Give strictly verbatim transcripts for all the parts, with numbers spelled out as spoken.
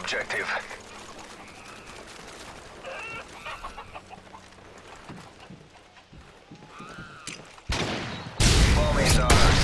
objective. Bomb is ours.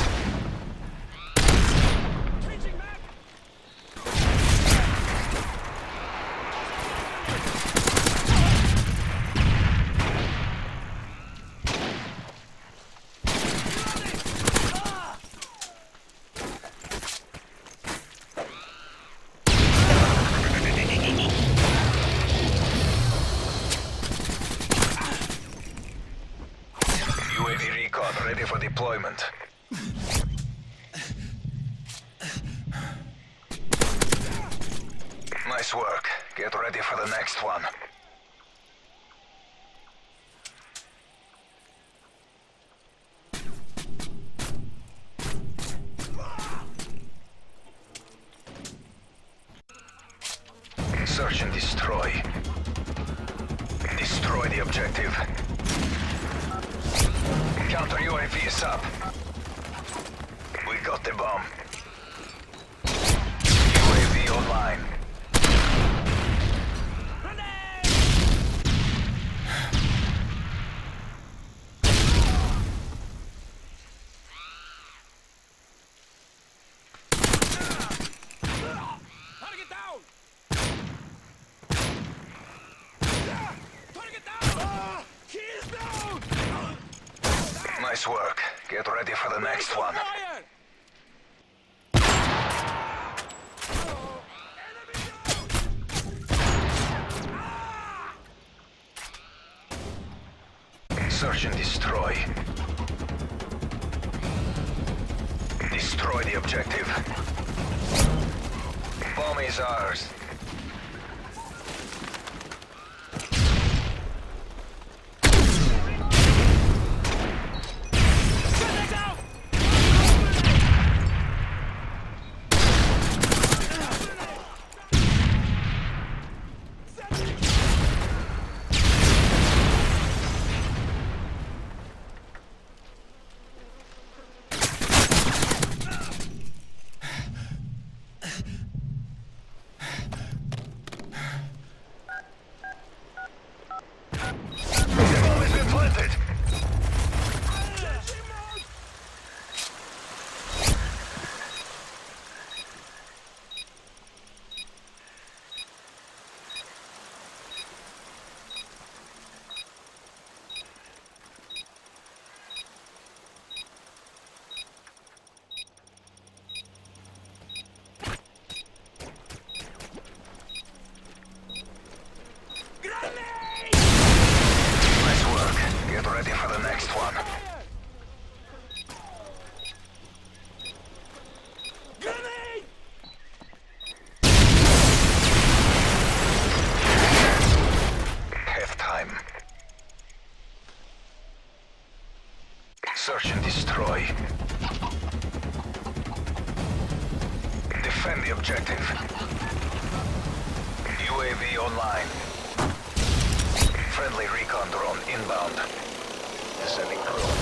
U A V recon ready for deployment. Nice work. Get ready for the next one. Search and destroy. Destroy the objective. Counter U A V is up. We got the bomb. U A V online. Target down! Target down! Ah, he is down! Nice work. Get ready for the next one. Fire! Search and destroy. Destroy the objective. Bomb is ours. Bomb has been planted. Nice work. Get ready for the next one. Grenade! Have time. Search and destroy. Defend the objective. U A V online. Friendly recon drone inbound. Sending drone.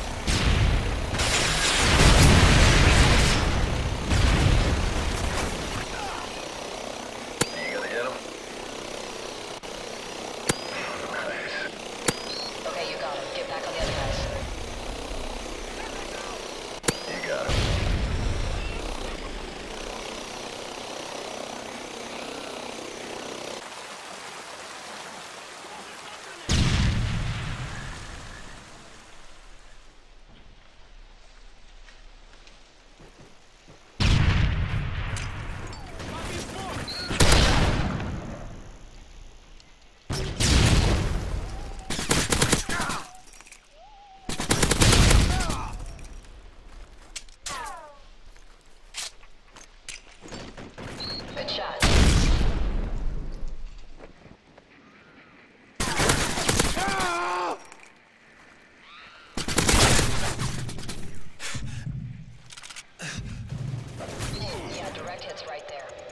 You gonna hit him? Nice. Okay, you got him. Get back on the other guys. You got him. Good shot. Yeah, direct hits right there.